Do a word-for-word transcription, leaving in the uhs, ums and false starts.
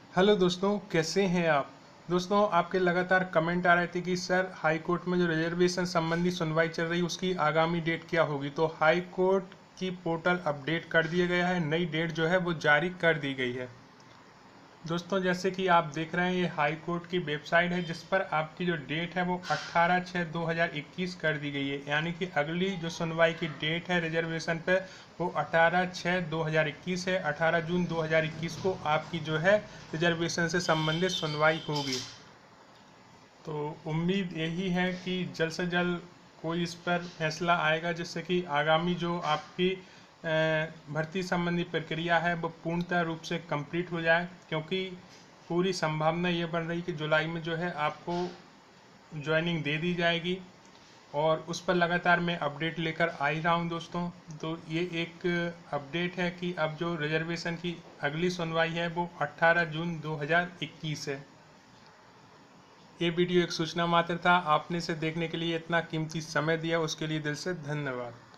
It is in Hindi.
हेलो दोस्तों, कैसे हैं आप। दोस्तों, आपके लगातार कमेंट आ रहे थे कि सर हाई कोर्ट में जो रिजर्वेशन संबंधी सुनवाई चल रही है उसकी आगामी डेट क्या होगी। तो हाई कोर्ट की पोर्टल अपडेट कर दिया गया है, नई डेट जो है वो जारी कर दी गई है। दोस्तों, जैसे कि आप देख रहे हैं ये हाई कोर्ट की वेबसाइट है जिस पर आपकी जो डेट है वो अट्ठारह छः दो हज़ार इक्कीस कर दी गई है। यानी कि अगली जो सुनवाई की डेट है रिजर्वेशन पे वो अट्ठारह छः दो हज़ार इक्कीस है। अट्ठारह जून दो हज़ार इक्कीस को आपकी जो है रिजर्वेशन से संबंधित सुनवाई होगी। तो उम्मीद यही है कि जल्द से जल्द कोई इस पर फैसला आएगा जिससे कि आगामी जो आपकी अ, भर्ती संबंधी प्रक्रिया है वो पूर्णतः रूप से कंप्लीट हो जाए, क्योंकि पूरी संभावना ये बन रही कि जुलाई में जो है आपको ज्वाइनिंग दे दी जाएगी। और उस पर लगातार मैं अपडेट लेकर आ ही रहा हूँ दोस्तों। तो ये एक अपडेट है कि अब जो रिजर्वेशन की अगली सुनवाई है वो अट्ठारह जून दो हज़ार इक्कीस है। ये वीडियो एक सूचना मात्र था। आपने इसे देखने के लिए इतना कीमती समय दिया उसके लिए दिल से धन्यवाद।